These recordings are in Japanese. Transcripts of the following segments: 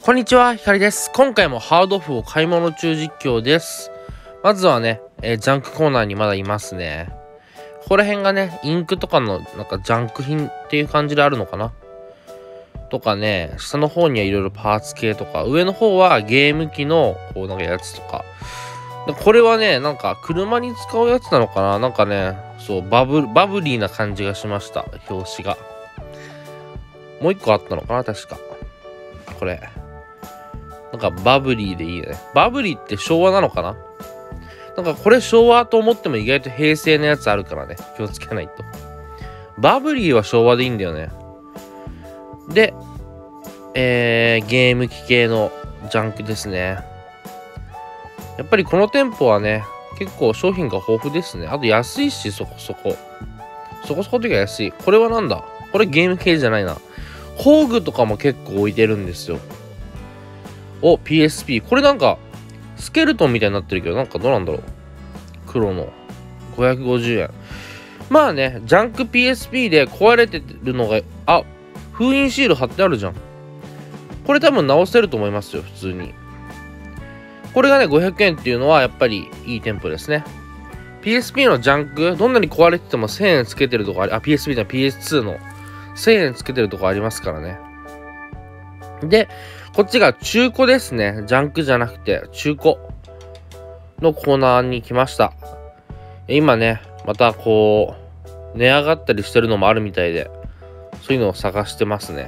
こんにちは、ひかりです。今回もハードオフを買い物中実況です。まずはね、ジャンクコーナーにまだいますね。ここら辺がね、インクとかのなんかジャンク品っていう感じであるのかなとかね、下の方にはいろいろパーツ系とか、上の方はゲーム機のこうなんかやつとか。これはね、なんか車に使うやつなのかな、なんかね、そう、バブリーな感じがしました、表紙が。もう一個あったのかな、確か。これ。なんかバブリーでいいよね。バブリーって昭和なのかな。なんかこれ昭和と思っても意外と平成のやつあるからね。気をつけないと。バブリーは昭和でいいんだよね。で、ゲーム機系のジャンクですね。やっぱりこの店舗はね、結構商品が豊富ですね。あと安いし、そこそこ。そこそこというか安い。これはなんだ？これゲーム系じゃないな。工具とかも結構置いてるんですよ。お、PSP。これなんか、スケルトンみたいになってるけど、なんかどうなんだろう。黒の。550円。まあね、ジャンク PSP で壊れてるのが、あ、封印シール貼ってあるじゃん。これ多分直せると思いますよ、普通に。これがね、500円っていうのはやっぱりいい店舗ですね。PSP のジャンク、どんなに壊れてても1000円つけてるとこPSP じゃ PS2 の1000円つけてるとこありますからね。で、こっちが中古ですね。ジャンクじゃなくて中古のコーナーに来ました。今ね、またこう、値上がったりしてるのもあるみたいで、そういうのを探してますね。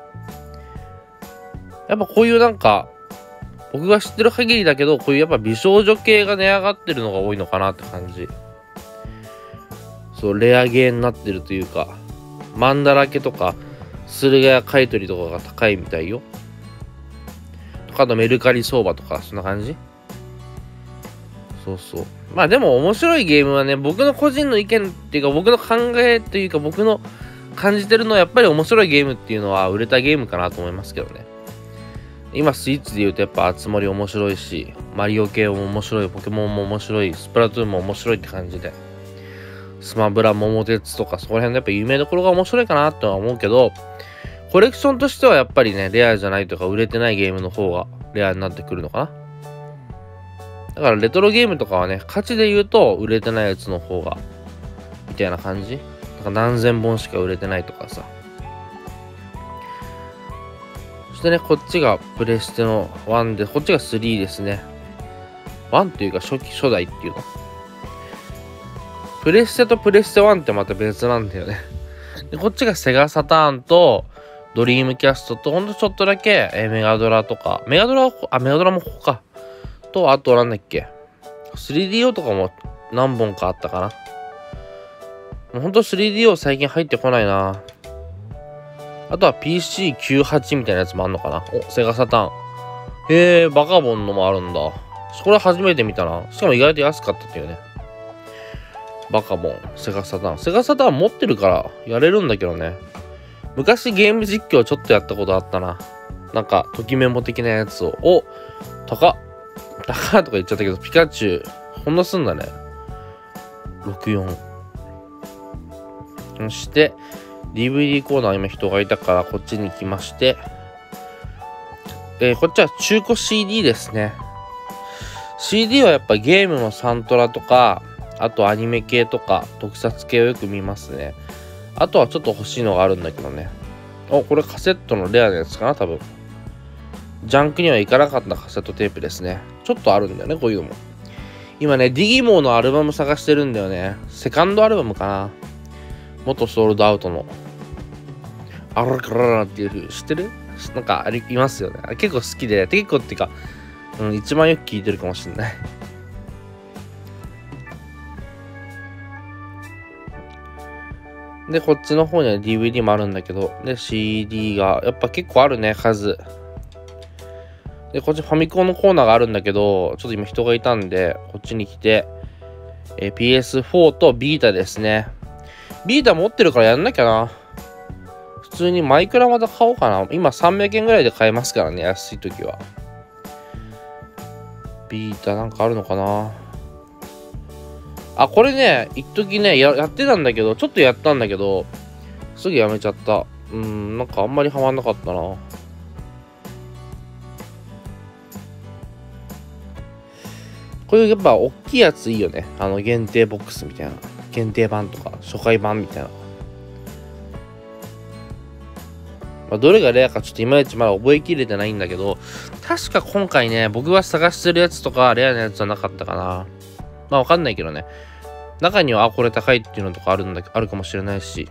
やっぱこういうなんか、僕が知ってる限りだけど、こういうやっぱ美少女系が値上がってるのが多いのかなって感じ。そう、レアゲーになってるというか、マンだらけとか、駿河屋買い取りとかが高いみたいよ。とか、あとメルカリ相場とか、そんな感じ。そうそう。まあでも面白いゲームはね、僕の個人の意見っていうか、僕の考えというか、僕の感じてるのはやっぱり面白いゲームっていうのは売れたゲームかなと思いますけどね。今スイッチで言うとやっぱあつ森面白いし、マリオ系も面白い、ポケモンも面白い、スプラトゥーンも面白いって感じで、スマブラ、桃鉄とかそこら辺のやっぱ有名どころが面白いかなとは思うけど、コレクションとしてはやっぱりね、レアじゃないとか売れてないゲームの方がレアになってくるのかな。だからレトロゲームとかはね、価値で言うと売れてないやつの方がみたいな感じ。なんか何千本しか売れてないとかさ。そしてね、こっちがプレステの1で、こっちが3ですね。1っていうか初代っていうの。プレステとプレステ1ってまた別なんだよね。で、こっちがセガサターンとドリームキャストと、ほんとちょっとだけメガドラとか、メガドラもここか。と、あとなんだっけ。3DO とかも何本かあったかな。もうほんと 3DO 最近入ってこないな。あとは PC98 みたいなやつもあんのかな。お、セガサターン。バカボンのもあるんだ。これ初めて見たな。しかも意外と安かったっていうね。バカボン、セガサターン。セガサターン持ってるからやれるんだけどね。昔ゲーム実況ちょっとやったことあったな。なんか、ときメモ的なやつを。お、高っとか言っちゃったけど、ピカチュウ、こんなすんだね。64。そして、DVD コーナー今人がいたからこっちに来まして、こっちは中古 CD ですね。CD はやっぱゲームのサントラとか、あとアニメ系とか特撮系をよく見ますね。あとはちょっと欲しいのがあるんだけどね。お、これカセットのレアなやつかな、多分。ジャンクにはいかなかったカセットテープですね。ちょっとあるんだよね、こういうのも。今ね、ディギモーのアルバム探してるんだよね。セカンドアルバムかな。元ソールドアウトの。アラカララっていう知ってる？なんかあれいますよね。あれ結構好きで、結構っていうか、一番よく聴いてるかもしれない。で、こっちの方には DVD もあるんだけど、で、CD がやっぱ結構あるね、数。で、こっちファミコンのコーナーがあるんだけど、ちょっと今人がいたんで、こっちに来て、PS4 とビータですね。ビータ持ってるからやんなきゃな。普通にマイクラまた買おうかな。今300円ぐらいで買えますからね、安い時は。ビータなんかあるのかな。あ、これね、一時ね、やってたんだけど、ちょっとやったんだけど、すぐやめちゃった。なんかあんまりハマんなかったな。 こういうやっぱ大きいやついいよね。限定ボックスみたいな。限定版とか、初回版みたいな。どれがレアかちょっといまいちまだ覚えきれてないんだけど、確か今回ね、僕が探してるやつとかレアなやつはなかったかな。わかんないけどね。中にはこれ高いっていうのとかあるかもしれないし。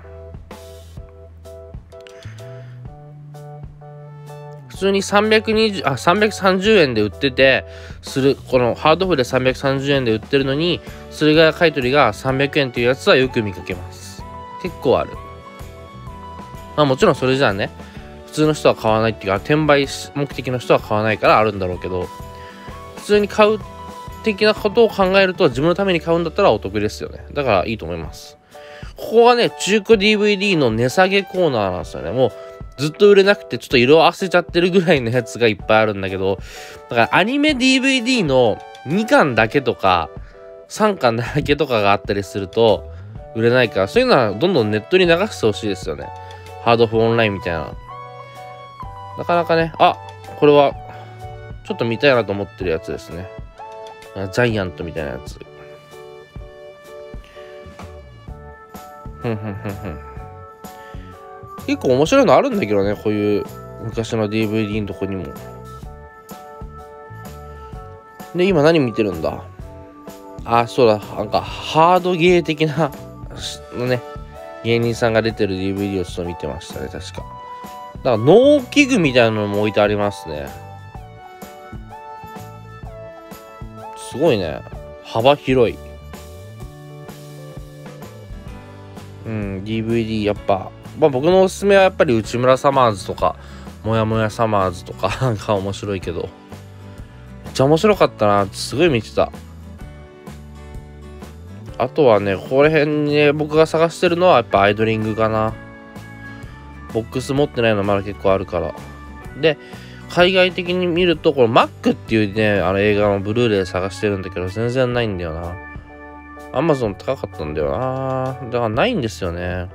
普通に330円で売ってて、このハードオフで330円で売ってるのに、駿河屋買い取りが300円っていうやつはよく見かけます。結構ある。もちろんそれじゃあね、普通の人は買わないっていうか、転売目的の人は買わないからあるんだろうけど、普通に買う的なことを考えると、自分のために買うんだったらお得ですよね。だからいいと思います。ここはね、中古 DVD の値下げコーナーなんですよね。もうずっと売れなくてちょっと色あせちゃってるぐらいのやつがいっぱいあるんだけど、だからアニメ DVD の2巻だけとか3巻だけとかがあったりすると売れないから、そういうのはどんどんネットに流してほしいですよね。ハードオフオンラインみたいな。なかなかね、これはちょっと見たいなと思ってるやつですね。ジャイアントみたいなやつ。結構面白いのあるんだけどね、こういう昔の DVD のとこにも。で、今何見てるんだ？そうだ、なんかハードゲー的なのね、芸人さんが出てる DVD をちょっと見てましたね、確か。だから農機具みたいなのも置いてありますね。すごいね。幅広い。DVD やっぱ、僕のおすすめはやっぱり内村サマーズとか、もやもやサマーズとかが面白いけど、めっちゃ面白かったな。すごい見てた。あとはね、ここら辺にね、僕が探してるのはやっぱアイドリングかな。ボックス持ってないのまだ結構あるから。で、海外的に見ると、この Mac っていうね、映画のブルーレイ探してるんだけど、全然ないんだよな。Amazon 高かったんだよな。だからないんですよね。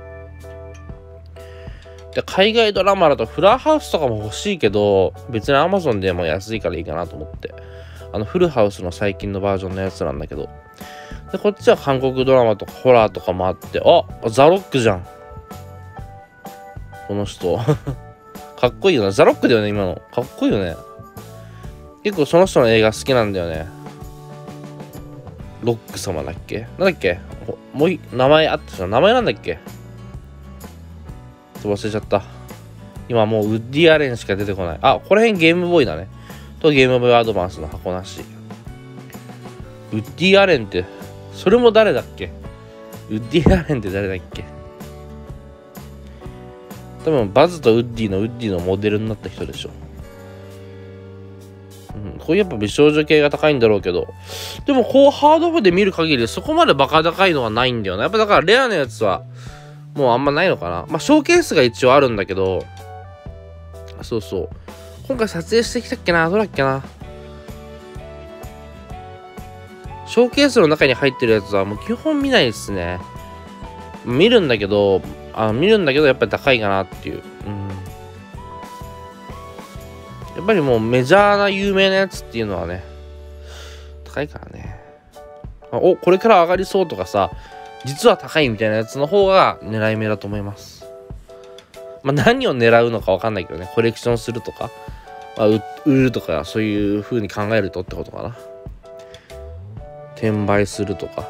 で、海外ドラマだとフラーハウスとかも欲しいけど、別に Amazon でも安いからいいかなと思って。フルハウスの最近のバージョンのやつなんだけど。で、こっちは韓国ドラマとかホラーとかもあって、ザロックじゃん。この人。かっこいいよな。ザロックだよね、今の。かっこいいよね。結構その人の映画好きなんだよね。ロック様だっけ？なんだっけ？もう名前あったじゃん。名前なんだっけ？忘れちゃった。今もうウッディアレンしか出てこない。ここら辺ゲームボーイだね。とゲームボーイアドバンスの箱なし。ウッディアレンって、それも誰だっけ？ウッディアレンって誰だっけ？多分バズとウッディのモデルになった人でしょ。こういうやっぱ美少女系が高いんだろうけど、でもこうハードオフで見る限りそこまでバカ高いのはないんだよな。やっぱだからレアなやつはもうあんまないのかな。ショーケースが一応あるんだけど、そうそう。今回撮影してきたっけな、どうだっけな。ショーケースの中に入ってるやつはもう基本見ないですね。見るんだけどやっぱり高いかなっていう。やっぱりもうメジャーな有名なやつっていうのはね、高いからね。これから上がりそうとかさ、実は高いみたいなやつの方が狙い目だと思います。何を狙うのか分かんないけどね、コレクションするとか、売るとか、そういう風に考えるとってことかな。転売するとか。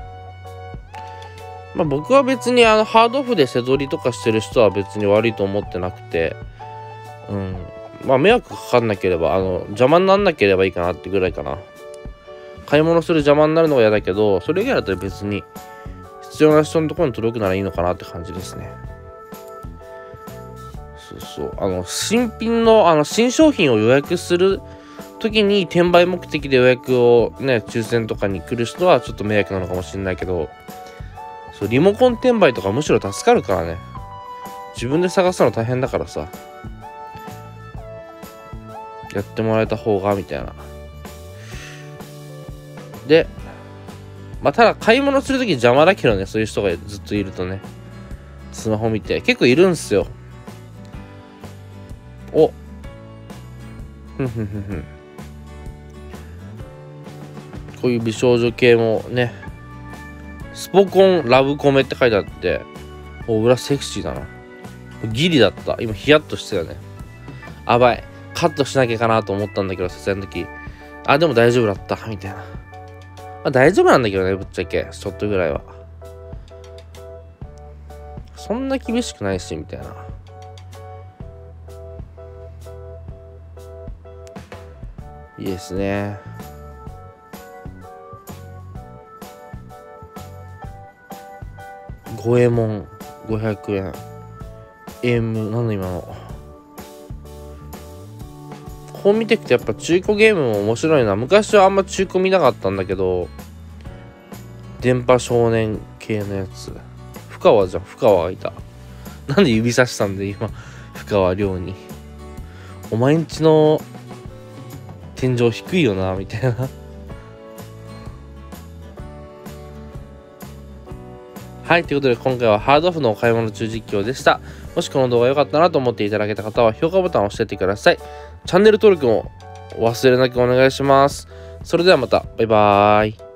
僕は別にハードオフで背取りとかしてる人は別に悪いと思ってなくて、迷惑かかんなければ、邪魔になんなければいいかなってぐらいかな。買い物する邪魔になるのが嫌だけど、それ以外だったら別に必要な人のところに届くならいいのかなって感じですね。新品の新商品を予約する時に転売目的で予約をね、抽選とかに来る人はちょっと迷惑なのかもしれないけど、リモコン転売とかむしろ助かるからね。自分で探すの大変だからさ、やってもらえた方がみたいな。で、ただ買い物するとき邪魔だけどね、そういう人がずっといるとね、スマホ見て結構いるんすよ。 こういう美少女系もね、スポコンラブコメって書いてあって、裏セクシーだな。ギリだった。今ヒヤッとしてたよね。あばい、カットしなきゃかなと思ったんだけど、撮影の時、でも大丈夫だったみたいな。大丈夫なんだけどね、ぶっちゃけちょっとぐらいはそんな厳しくないしみたいな。いいですね。五右衛門500円。なんだ今の。本見てくとやっぱ中古ゲームも面白いな。昔はあんま中古見なかったんだけど、電波少年系のやつ。深川じゃん、深川がいた。なんで指さしたんで今、深川亮に。お前んちの天井低いよなみたいな。はい、ということで今回はハードオフのお買い物中実況でした。もしこの動画良かったなと思っていただけた方は評価ボタンを押してってください。チャンネル登録もお忘れなくお願いします。それではまた、バイバーイ。